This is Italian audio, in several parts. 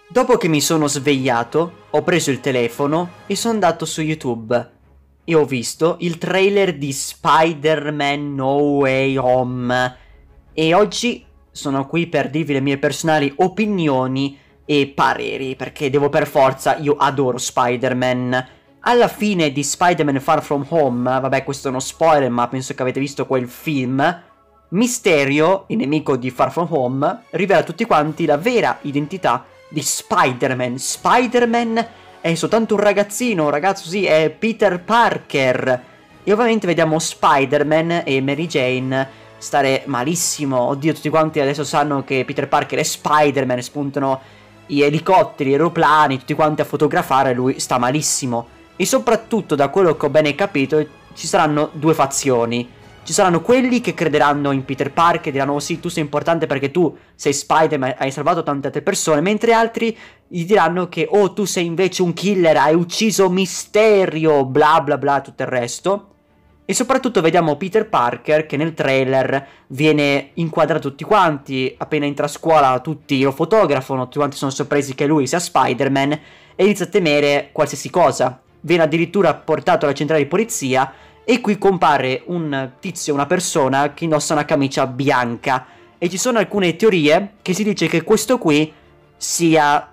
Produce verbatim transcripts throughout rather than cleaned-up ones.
Dopo che mi sono svegliato, ho preso il telefono e sono andato su YouTube e ho visto il trailer di Spider-Man No Way Home e oggi sono qui per dirvi le mie personali opinioni e pareri, perché devo per forza, io adoro Spider-Man. Alla fine di Spider-Man Far From Home, vabbè questo è uno spoiler ma penso che avete visto quel film, Mysterio, il nemico di Far From Home, rivela a tutti quanti la vera identità di Spider-Man. Spider-Man è soltanto un ragazzino, un ragazzo, sì, è Peter Parker. E ovviamente vediamo Spider-Man e Mary Jane stare malissimo. Oddio, tutti quanti adesso sanno che Peter Parker è Spider-Man, spuntano gli elicotteri, gli aeroplani, tutti quanti a fotografare, lui sta malissimo. E soprattutto, da quello che ho bene capito, ci saranno due fazioni. Ci saranno quelli che crederanno in Peter Parker e diranno oh sì, tu sei importante perché tu sei Spider-Man, hai salvato tante altre persone, mentre altri gli diranno che oh tu sei invece un killer, hai ucciso Mysterio, bla bla bla, tutto il resto. E soprattutto vediamo Peter Parker che nel trailer viene inquadrato tutti quanti, appena entra a scuola tutti lo fotografano, tutti quanti sono sorpresi che lui sia Spider-Man e inizia a temere qualsiasi cosa. Viene addirittura portato alla centrale di polizia. E qui compare un tizio, una persona che indossa una camicia bianca. E ci sono alcune teorie che si dice che questo qui sia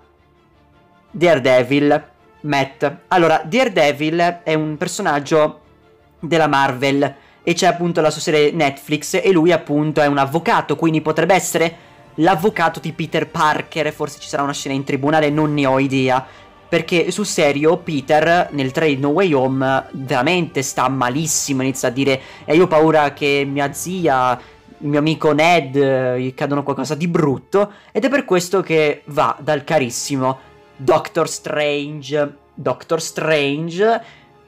Daredevil, Matt. Allora, Daredevil è un personaggio della Marvel e c'è appunto la sua serie Netflix e lui appunto è un avvocato, quindi potrebbe essere l'avvocato di Peter Parker. Forse ci sarà una scena in tribunale, non ne ho idea. Perché sul serio Peter nel trailer No Way Home veramente sta malissimo, inizia a dire e io ho paura che mia zia, il mio amico Ned eh, gli cadono qualcosa di brutto. Ed è per questo che va dal carissimo Doctor Strange. Doctor Strange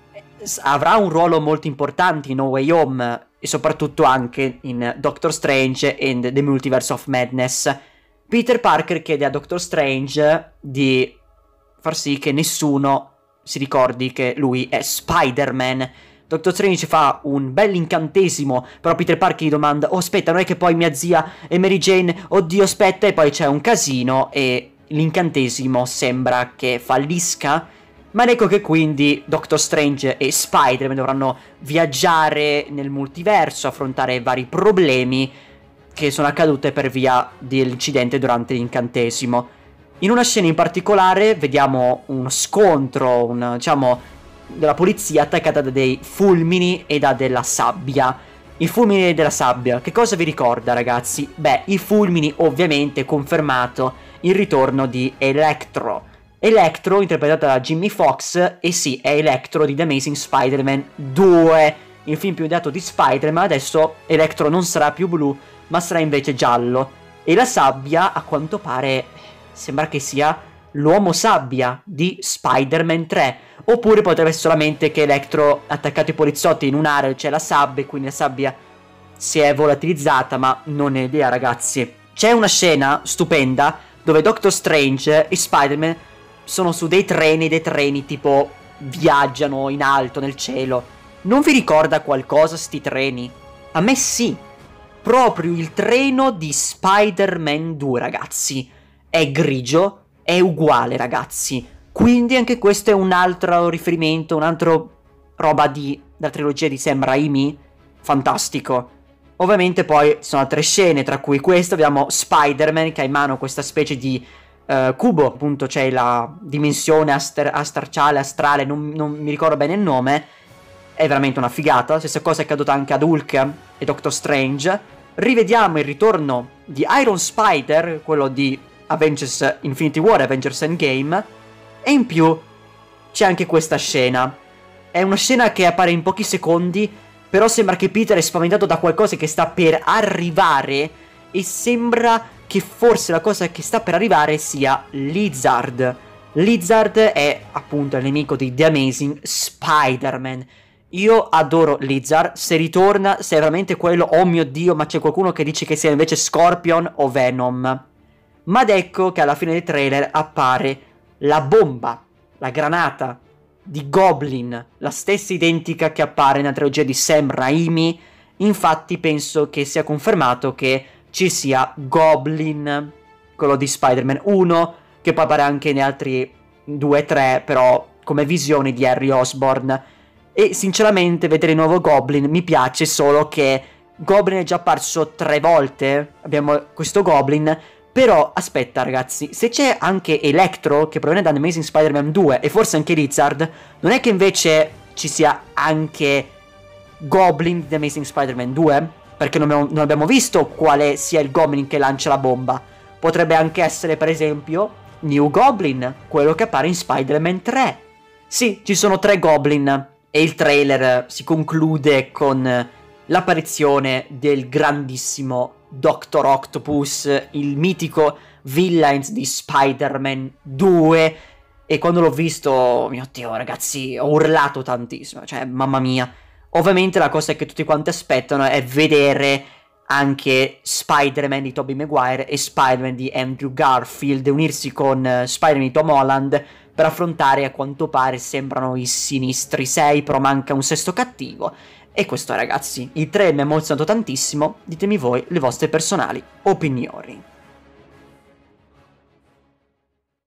avrà un ruolo molto importante in No Way Home e soprattutto anche in Doctor Strange and the Multiverse of Madness. Peter Parker chiede a Doctor Strange di far sì che nessuno si ricordi che lui è Spider-Man. Doctor Strange fa un bel incantesimo, però Peter Parker gli domanda oh aspetta, non è che poi mia zia e Mary Jane, oddio aspetta, e poi c'è un casino e l'incantesimo sembra che fallisca. Ma ecco che quindi Doctor Strange e Spider-Man dovranno viaggiare nel multiverso, affrontare vari problemi che sono accadute per via dell'incidente durante l'incantesimo. In una scena in particolare vediamo uno scontro, un, diciamo, della polizia attaccata da dei fulmini e da della sabbia. I fulmini e della sabbia, che cosa vi ricorda ragazzi? Beh, i fulmini ovviamente confermato il ritorno di Electro. Electro interpretata da Jimmy Fox, e sì, è Electro di The Amazing Spider-Man due, il film più odiato di Spider-Man. Adesso Electro non sarà più blu, ma sarà invece giallo. E la sabbia, a quanto pare, sembra che sia l'uomo sabbia di Spider-Man tre. Oppure potrebbe essere solamente che Electro ha attaccato i poliziotti in un'area c'è la sabbia e quindi la sabbia si è volatilizzata, ma non ne ho idea ragazzi. C'è una scena stupenda dove Doctor Strange e Spider-Man sono su dei treni, dei treni tipo viaggiano in alto nel cielo. Non vi ricorda qualcosa sti treni? A me sì. Proprio il treno di Spider-Man due ragazzi. È grigio, è uguale ragazzi. Quindi anche questo è un altro riferimento, un'altra roba di, della trilogia di Sam Raimi. Fantastico. Ovviamente poi ci sono altre scene, tra cui questa. Abbiamo Spider-Man che ha in mano questa specie di uh, cubo, appunto c'è la dimensione astr astrale, astrale, non, non mi ricordo bene il nome. È veramente una figata. Stessa cosa è accaduta anche ad Hulk e Doctor Strange. Rivediamo il ritorno di Iron Spider, quello di Avengers Infinity War, Avengers Endgame. E in più c'è anche questa scena. È una scena che appare in pochi secondi, però sembra che Peter è spaventato da qualcosa che sta per arrivare. E sembra che forse la cosa che sta per arrivare sia Lizard. Lizard è appunto il nemico di The Amazing Spider-Man. Io adoro Lizard, se ritorna, se è veramente quello, oh mio Dio, ma c'è qualcuno che dice che sia invece Scorpion o Venom. Ma ed ecco che alla fine del trailer appare la bomba, la granata di Goblin, la stessa identica che appare nella trilogia di Sam Raimi. Infatti penso che sia confermato che ci sia Goblin, quello di Spider-Man uno, che poi appare anche negli altri due tre, però come visioni di Harry Osborn. E sinceramente vedere il nuovo Goblin mi piace, solo che Goblin è già apparso tre volte, abbiamo questo Goblin. Però aspetta ragazzi, se c'è anche Electro che proviene da Amazing Spider-Man due e forse anche Lizard, non è che invece ci sia anche Goblin di Amazing Spider-Man due? Perché non abbiamo, non abbiamo visto quale sia il Goblin che lancia la bomba. Potrebbe anche essere per esempio New Goblin, quello che appare in Spider-Man tre. Sì, ci sono tre Goblin e il trailer si conclude con l'apparizione del grandissimo Doctor Octopus, il mitico villain di Spider-Man due. E quando l'ho visto, mio Dio ragazzi, ho urlato tantissimo, cioè mamma mia. Ovviamente la cosa che tutti quanti aspettano è vedere anche Spider-Man di Tobey Maguire e Spider-Man di Andrew Garfield unirsi con uh, Spider-Man di Tom Holland per affrontare, a quanto pare sembrano i Sinistri sei, però manca un sesto cattivo. E questo ragazzi, il trailer mi ha emozionato tantissimo, ditemi voi le vostre personali opinioni.